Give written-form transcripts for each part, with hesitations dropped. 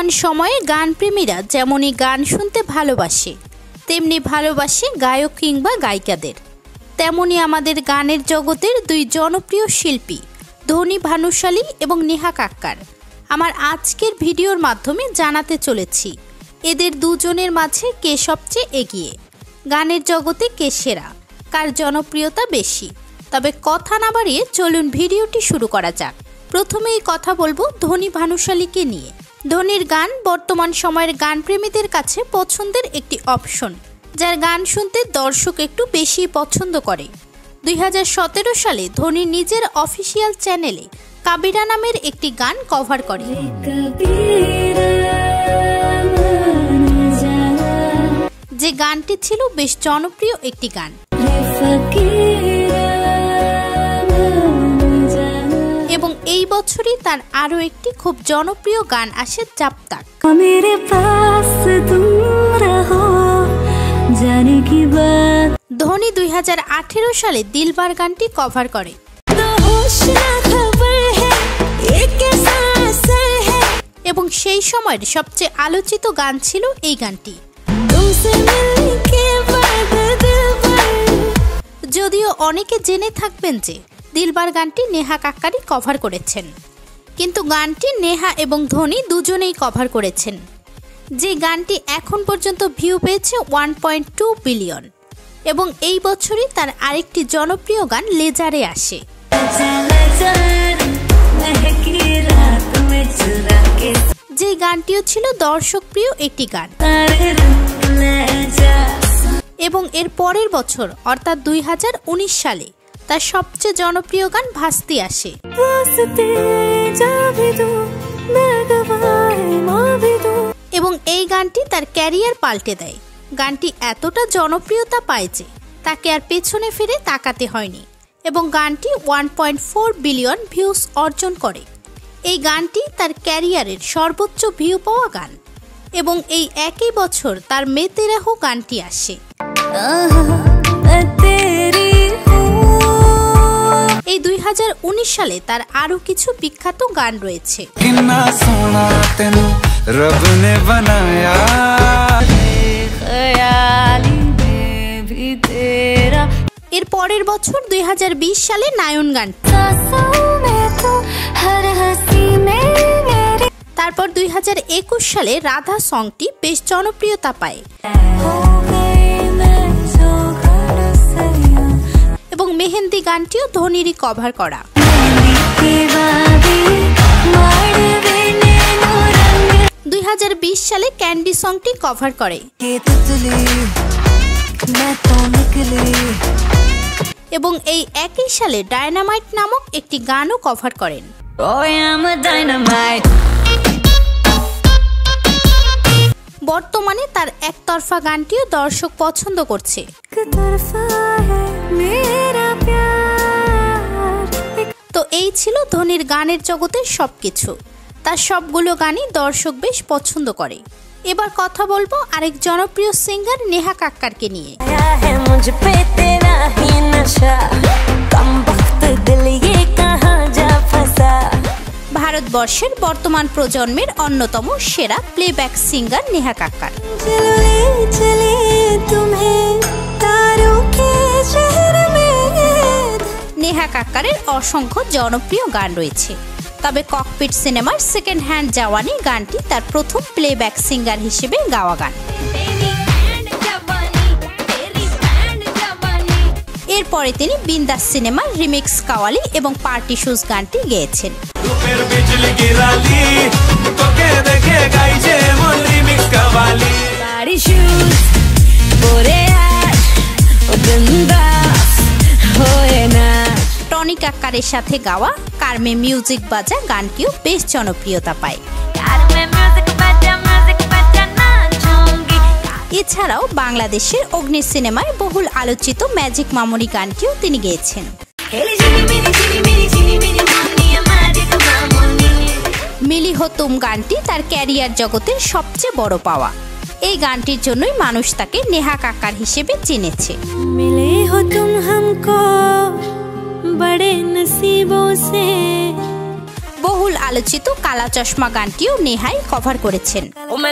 সময়ে গানপ্রেমীরা যেমনই গান শুনতে ভালোবাসে, তেমনি ভালোবাসে গায়ক কিংবা গায়িকাদের। তেমনি আমাদের গানের জগতের দুই জনপ্রিয় শিল্পী ধ্বনি ভানুশালী এবং নেহা কাক্কার আমার আজকের ভিডিওর মাধ্যমে জানাতে চলেছি এদের দুজনের মাঝে কে সবচেয়ে এগিয়ে, গানের জগতে কে সেরা, কার জনপ্রিয়তা বেশি। তবে কথা না বাড়িয়ে চলুন ভিডিওটি শুরু করা যাক। প্রথমেই কথা বলবো ধ্বনি ভানুশালীকে নিয়ে। ধ্বনির গান বর্তমান সময়ের গানপ্রেমীদের কাছে পছন্দের একটি অপশন, যার গান শুনতে দর্শক একটু বেশি পছন্দ করে। 2017 সালে ধ্বনি নিজের অফিসিয়াল চ্যানেলে কাবিরা নামের একটি গান কভার করে। যে গানটি ছিল বেশ জনপ্রিয় একটি গান এবং এই বছরই তার আরো একটি খুব জনপ্রিয় গান আসে জাব তাক। ধ্বনি 2018 সালে দিলবার গানটি কভার করে এবং সেই সময়ের সবচেয়ে আলোচিত গান ছিল এই গানটি। যদিও অনেকে জেনে থাকবেন যে দিলবার গানটি নেহা কাক্কারই কভার করেছেন, কিন্তু গানটি নেহা এবং ধ্বনি দুজনেই কভার করেছেন। যে গানটি এখন পর্যন্ত ভিউ পেয়েছে 1.2 বিলিয়ন এবং এই বছরই তার আরেকটি জনপ্রিয় গান লেজারে আসে। যে গানটিও ছিল দর্শকপ্রিয় একটি গান এবং এর পরের বছর অর্থাৎ 2019 সালে তার সবচেয়ে জনপ্রিয় গান ভাস্তি আসে এবং এই গানটি তার ক্যারিয়ার পাল্টে দেয়। গানটি এতটা জনপ্রিয়তা পায় যে তাকে আর পেছনে ফিরে তাকাতে হয়নি এবং গানটি 1.4 বিলিয়ন ভিউজ অর্জন করে। এই গানটি তার ক্যারিয়ারের সর্বোচ্চ ভিউ পাওয়া গান এবং এই একই বছর তার মে তেরা হো গানটি আসে। এই 2019 সালে তার আরো কিছু বিখ্যাত গান রয়েছে। এর পরের বছর 2020 সালে নায়ন গান, তারপর 2021 সালে রাধা সংটি বেশ জনপ্রিয়তা পায় এবং মেহেন্দি গানটিও ধ্বনিরই কভার করা। 2020 সালে ক্যান্ডি সংটি কভার করে এবং এই একই সালে ডায়নামাইট নামক একটি গানও কভার করেন। বর্তমানে তার একতরফা গানটিও দর্শক পছন্দ করছে। তো এই ছিল ধ্বনির গানের জগতের সবকিছু। তার সবগুলো গানই দর্শক বেশ পছন্দ করে। এবার কথা বলবো আরেক জনপ্রিয় সিঙ্গার নেহা কাক্কারকে নিয়ে। ভারতবর্ষের বর্তমান প্রজন্মের অন্যতম সেরা প্লেব্যাক সিঙ্গার নেহা কাক্কার। নেহা কাক্কারের অসংখ্য জনপ্রিয় গান রয়েছে, তবে ককপিট সিনেমার সেকেন্ড হ্যান্ড জাওয়ানি গানটি তার প্রথম প্লেব্যাক সিঙ্গার হিসেবে গাওয়া গান। এরপরে তিনি বিন্দাস সিনেমার রিমিক্স কাওয়ালি এবং পার্টি শুজ গানটি গেয়েছেন। টনি কাক্কারের সাথে গাওয়া কারমে মিউজিক বাজা গানটিও বেশ জনপ্রিয়তা পায়। এছাড়াও বাংলাদেশের অগ্নি সিনেমায় বহুল আলোচিত ম্যাজিক মামনি গানটিও তিনি গেয়েছেন। মিলি হো তুম গানটি তার ক্যারিয়ার জগতের সবচেয়ে বড় পাওয়া। এই গানটির জন্যই মানুষ তাকে নেহা কাক্কার হিসেবে চিনেছে। মিলে হো তুম হামকো বড়ে নসিবো সে বহুল আলোচিত কালা চশমা গানটিও নেহাই কভার করেছেন।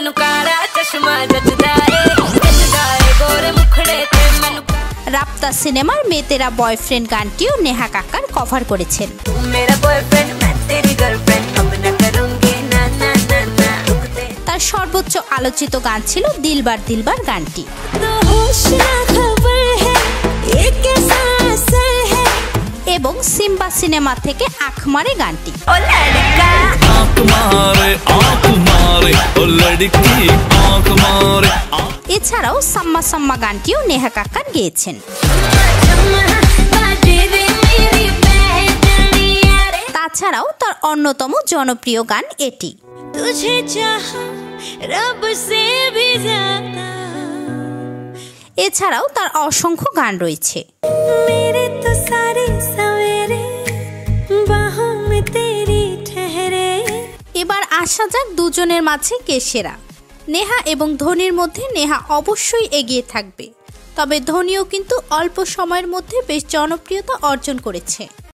রাপ্তা সিনেমার মে তেরা বয়ফ্রেন্ড গানটিও নেহা কাক্কার কভার করেছেন। তার সর্বোচ্চ আলোচিত গান ছিল দিলবার দিলবার গানটি। এবং সিম্বা সিনেমা থেকে আঁখ মারে গানটি। এছাড়াও সাম্মা সাম্মা গানটিও নেহা কাক্কার গেয়েছেন। তাছাড়াও তার অন্যতম জনপ্রিয় গান এটি। এছাড়াও তার অসংখ্য গান রয়েছে। এবার আসা যাক দুজনের মাঝে কে সেরা। নেহা এবং ধোনির মধ্যে নেহা অবশ্যই এগিয়ে থাকবে, তবে ধোনিও কিন্তু অল্প সময়ের মধ্যে বেশ জনপ্রিয়তা অর্জন করেছে।